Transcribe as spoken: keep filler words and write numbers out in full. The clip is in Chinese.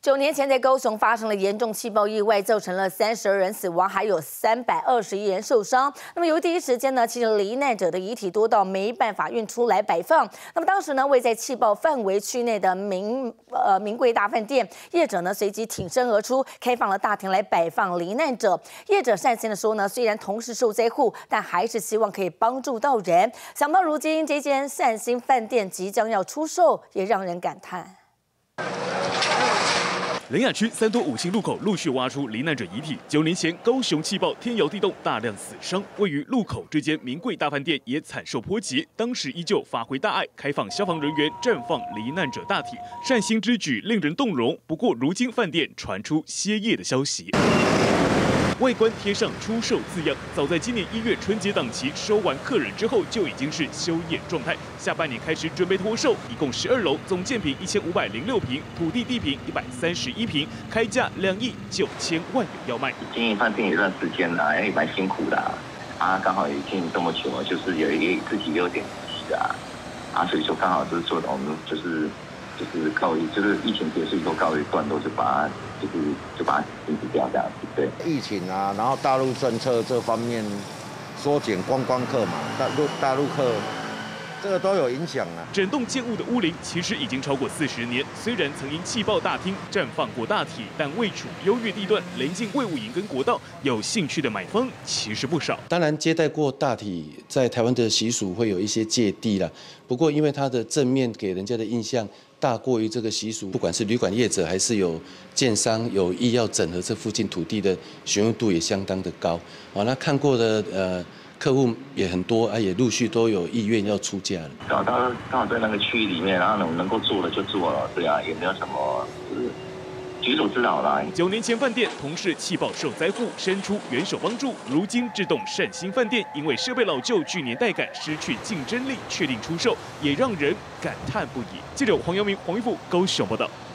九年前，在高雄发生了严重气爆意外，造成了三十二人死亡，还有三百二十一人受伤。那么由于第一时间呢，其实罹难者的遗体多到没办法运出来摆放。那么当时呢，位在气爆范围区内的名呃名贵大饭店业者呢，随即挺身而出，开放了大厅来摆放罹难者。业者善心的说呢，虽然同是受灾户，但还是希望可以帮助到人。想到如今这间善心饭店即将要出售，也让人感叹。 苓雅区三多五星路口陆续挖出罹难者遗体。九年前高雄气爆，天摇地动，大量死伤。位于路口这间名贵大饭店也惨受波及。当时依旧发挥大爱，开放消防人员绽放罹难者大体，善心之举令人动容。不过，如今饭店传出歇业的消息。 外观贴上出售字样，早在今年一月春节档期收完客人之后，就已经是休业状态。下半年开始准备脱售，一共十二楼，总建坪一千五百零六平，土地地坪一百三十一平，开价两亿九千万元要卖。 经营饭店一段时间了，也蛮辛苦的啊，啊刚好也经营这么久了，就是有一自己有点急啊，啊，所以说刚好就是做的我们就是。 就是告一，就是疫情结束以后告一段落，就把它就是就把它停止掉这样子。对， 疫情啊，然后大陆政策这方面缩减观光客嘛，大陆大陆客这个都有影响啊。 整栋建物的屋龄其实已经超过四十年，虽然曾因气爆大厅绽放过大体，但位处优越地段，临近卫武营跟国道，有兴趣的买方其实不少。 当然，接待过大体在台湾的习俗会有一些芥蒂啦，不过因为它的正面给人家的印象。 大过于这个习俗，不管是旅馆业者还是有建商有意要整合这附近土地的询问度也相当的高。啊，那看过的呃客户也很多啊，也陆续都有意愿要出价了。 找到刚好在那个区域里面，然后能能够做的就做了，对啊，也没有什么就是举手之劳啦。 九年前饭店同是气爆受灾户伸出援手帮助，如今这栋善心饭店因为设备老旧、具年代感，失去竞争力，确定出售，也让人感叹不已。记者黄阳明、黄玉富高雄报道。